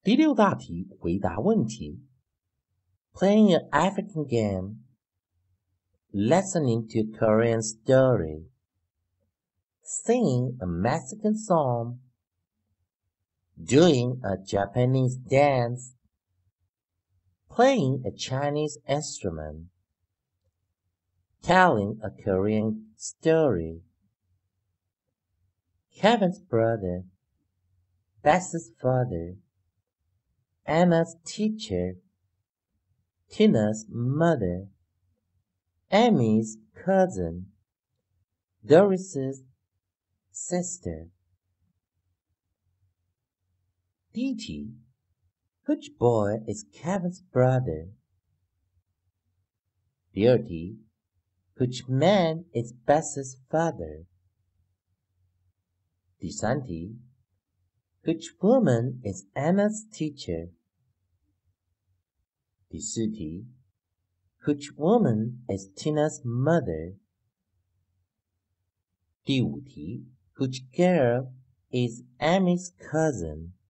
第6大题回答问题 Playing an African game, listening to a Korean story, singing a Mexican song, doing a Japanese dance, playing a Chinese instrument, telling a Korean story. Kevin's brother, Bess's father, Anna's teacher, Tina's mother, Amy's cousin, Doris's sister. 第1题 Which boy is Kevin's brother? 第2题 Which man is Bess's father? 第3题 Which woman is Anna's teacher? 第4题 Which woman is Tina's mother? 第5题 Which girl is Amy's cousin?